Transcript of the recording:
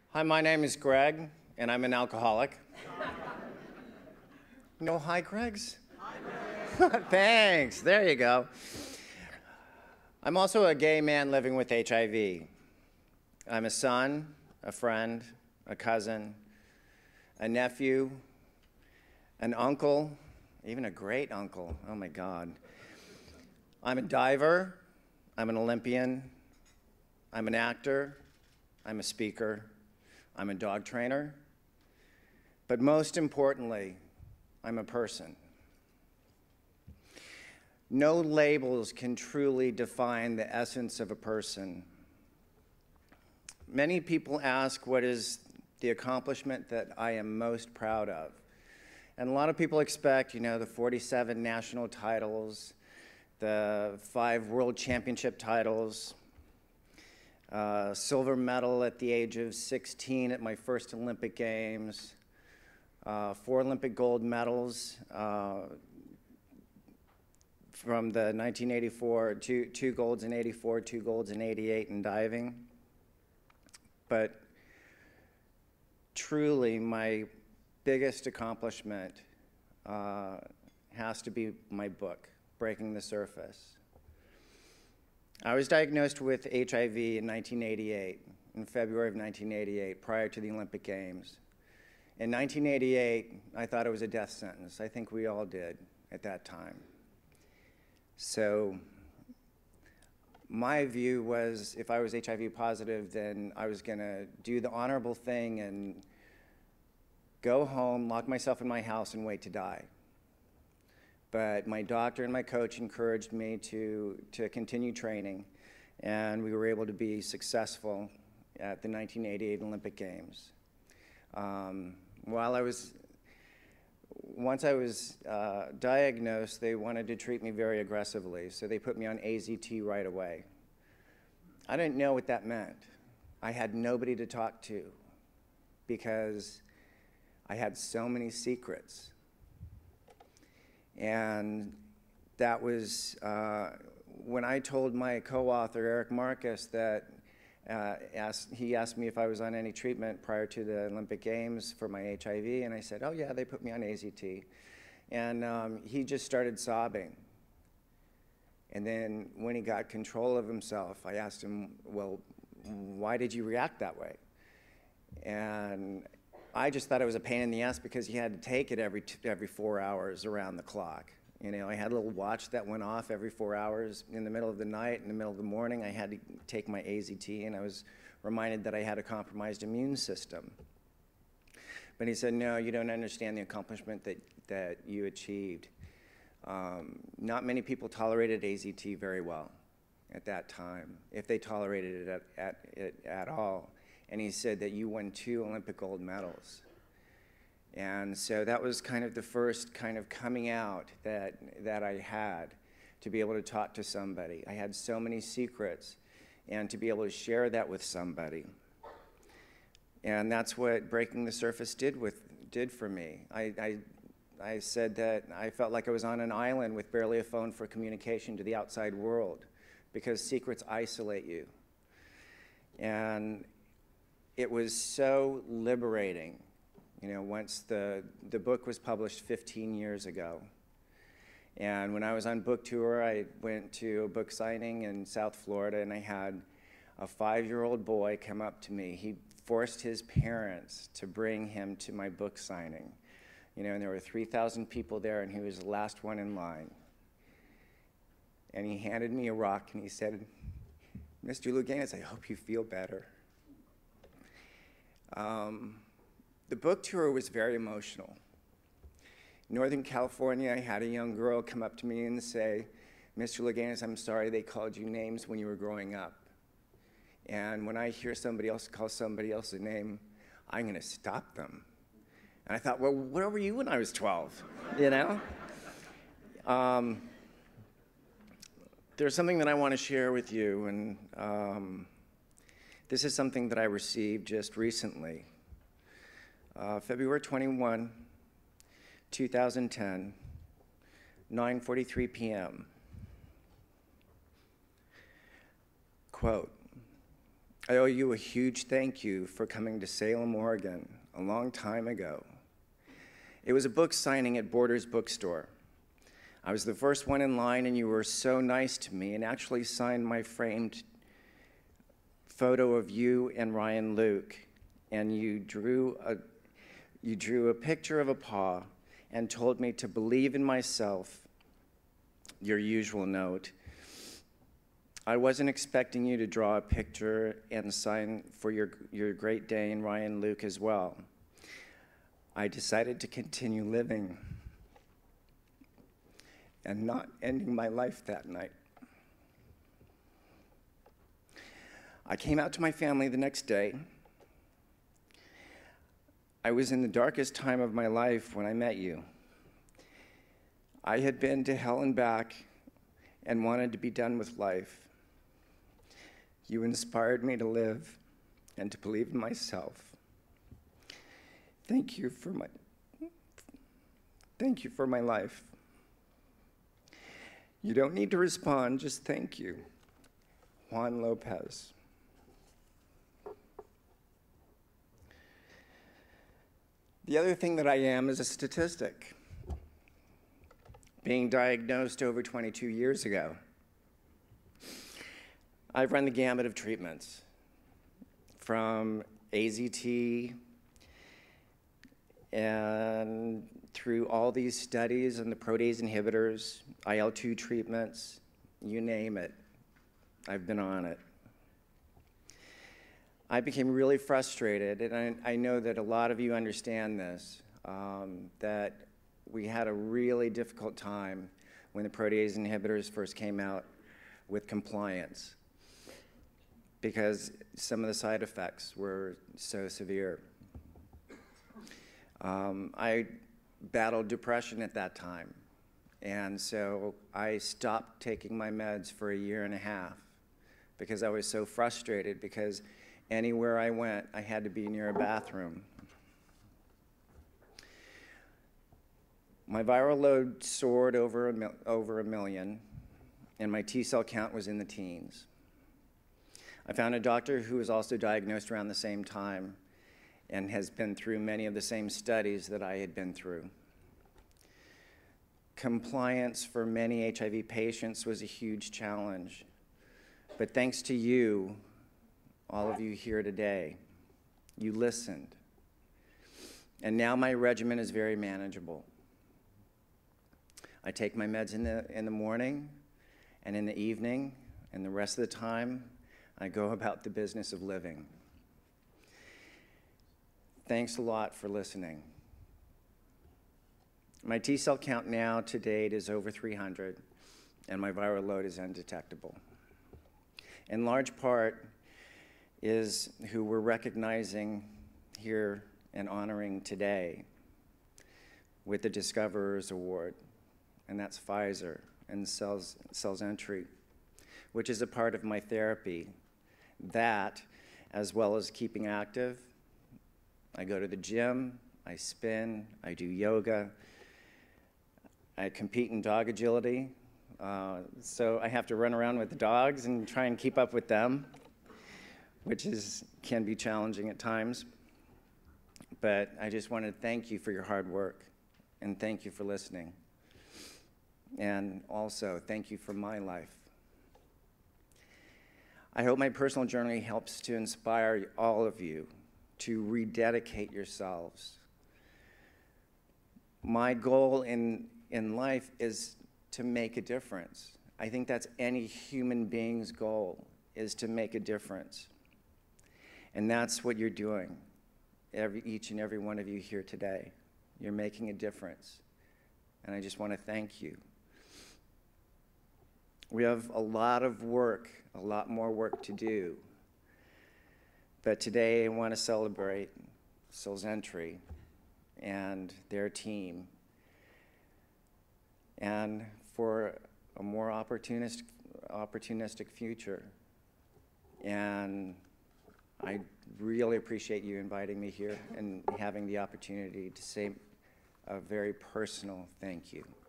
Hi, my name is Greg, and I'm an alcoholic. No hi, Gregs? Hi, Greg. Thanks. There you go. I'm also a gay man living with HIV. I'm a son, a friend, a cousin, a nephew, an uncle, even a great uncle. Oh, my God. I'm a diver. I'm an Olympian. I'm an actor. I'm a speaker. I'm a dog trainer. But most importantly, I'm a person. No labels can truly define the essence of a person. Many people ask what is the accomplishment that I am most proud of. And a lot of people expect, you know, the 47 national titles, the 5 world championship titles, silver medal at the age of 16 at my first Olympic Games, 4 Olympic gold medals from the 1984, two golds in 84, 2 golds in 88 in diving. But truly, my biggest accomplishment has to be my book, Breaking the Surface. I was diagnosed with HIV in 1988, in February of 1988, prior to the Olympic Games. In 1988, I thought it was a death sentence. I think we all did at that time. So my view was if I was HIV positive, then I was going to do the honorable thing and go home, lock myself in my house, and wait to die. But my doctor and my coach encouraged me to continue training, and we were able to be successful at the 1988 Olympic Games. Once I was diagnosed, they wanted to treat me very aggressively, so they put me on AZT right away. I didn't know what that meant. I had nobody to talk to because I had so many secrets. And that was when I told my co-author, Eric Marcus, that he asked me if I was on any treatment prior to the Olympic Games for my HIV, and I said, oh yeah, they put me on AZT. And he just started sobbing. And then when he got control of himself, I asked him, well, why did you react that way? And I just thought it was a pain in the ass because you had to take it every 4 hours around the clock. You know, I had a little watch that went off every 4 hours. In the middle of the night, in the middle of the morning, I had to take my AZT, and I was reminded that I had a compromised immune system. But he said, no, you don't understand the accomplishment that you achieved. Not many people tolerated AZT very well at that time, if they tolerated it at all. And he said that you won 2 Olympic gold medals. And so that was kind of the first kind of coming out that I had, to be able to talk to somebody. I had so many secrets, and to be able to share that with somebody. And that's what Breaking the Surface did for me. I said that I felt like I was on an island with barely a phone for communication to the outside world, because secrets isolate you. And it was so liberating, you know, once the book was published 15 years ago. And when I was on book tour, I went to a book signing in South Florida, and I had a 5-year-old boy come up to me. He forced his parents to bring him to my book signing. You know, and there were 3,000 people there, and he was the last one in line. And he handed me a rock, and he said, Mr. Louganis, I hope you feel better. The book tour was very emotional. In Northern California, I had a young girl come up to me and say, Mr. Louganis, I'm sorry they called you names when you were growing up. And when I hear somebody else call somebody else a name, I'm going to stop them. And I thought, well, where were you when I was 12, you know? There's something that I want to share with you, and this is something that I received just recently. February 21, 2010, 9:43 p.m. Quote, I owe you a huge thank you for coming to Salem, Oregon a long time ago. It was a book signing at Borders Bookstore. I was the first one in line, and you were so nice to me and actually signed my framed photo of you and Ryan Luke. And you drew a picture of a paw and told me to believe in myself, your usual note. I wasn't expecting you to draw a picture and sign for your Great Dane, Ryan Luke, as well. I decided to continue living and not ending my life that night. I came out to my family the next day. I was in the darkest time of my life when I met you. I had been to hell and back and wanted to be done with life. You inspired me to live and to believe in myself. Thank you for my life. You don't need to respond, just thank you. Juan Lopez. The other thing that I am is a statistic. Being diagnosed over 22 years ago, I've run the gamut of treatments, from AZT and through all these studies and the protease inhibitors, IL-2 treatments, you name it, I've been on it. I became really frustrated, and I know that a lot of you understand this, that we had a really difficult time when the protease inhibitors first came out with compliance, because some of the side effects were so severe. I battled depression at that time, and so I stopped taking my meds for 1.5 years because I was so frustrated, because anywhere I went, I had to be near a bathroom. My viral load soared over a million, and my T-cell count was in the teens. I found a doctor who was also diagnosed around the same time and has been through many of the same studies that I had been through. Compliance for many HIV patients was a huge challenge, but thanks to you, all of you here today, you listened. And now my regimen is very manageable. I take my meds in the morning and in the evening, and the rest of the time, I go about the business of living. Thanks a lot for listening. My T-cell count now to date is over 300, and my viral load is undetectable. In large part is who we're recognizing here and honoring today with the Discoverers Award, and that's Pfizer and Cells Entry, which is a part of my therapy. That, as well as keeping active, I go to the gym, I spin, I do yoga, I compete in dog agility, so I have to run around with the dogs and try and keep up with them, which can be challenging at times. But I just want to thank you for your hard work, and thank you for listening. And also, thank you for my life. I hope my personal journey helps to inspire all of you to rededicate yourselves. My goal in life is to make a difference. I think that's any human being's goal, is to make a difference. And that's what you're doing, each and every one of you here today. You're making a difference. And I just want to thank you. We have a lot of work, a lot more work to do. But today I want to celebrate Cells Entry and their team, and for a more opportunistic future. And I really appreciate you inviting me here and having the opportunity to say a very personal thank you.